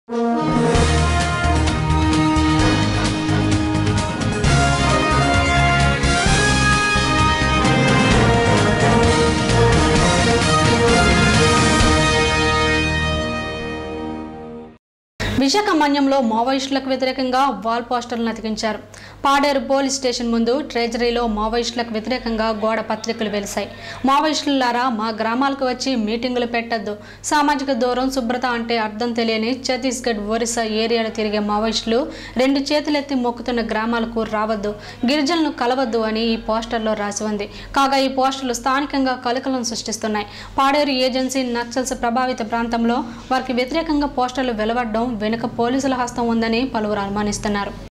విశాఖ మన్యంలో మావోయిస్టులకు వ్యతిరేకంగా వాల్ పోస్టర్లను అతికించారు. పాడేరు పోలీస్ స్టేషన్ ముందు ట్రెజరీలో మావోయిస్టులకు వ్యతిరేకంగా గోడ పత్రికలు వెలిశాయి. మావోయిస్టులారా మా గ్రామాలకు వచ్చి మీటింగులు పెట్టొద్దు, సామాజిక దూరం శుభ్రత అంటే అర్థం తెలియని ఛత్తీస్గఢ్ ఒరిస్సా ఏరియాలో తిరిగే మావోయిస్టులు రెండు చేతులెత్తి మొక్కుతున్న గ్రామాలకు రావద్దు, గిరిజనులను కలవద్దు అని ఈ పోస్టర్లో రాసి ఉంది. కాగా ఈ పోస్టర్లు స్థానికంగా కలకలం సృష్టిస్తున్నాయి. పాడేరు ఏజెన్సీ నక్సల్స్ ప్రభావిత ప్రాంతంలో వారికి వ్యతిరేకంగా పోస్టర్లు వెలువడడం వెనుక పోలీసుల హస్తం ఉందని పలువురు అనుమానిస్తున్నారు.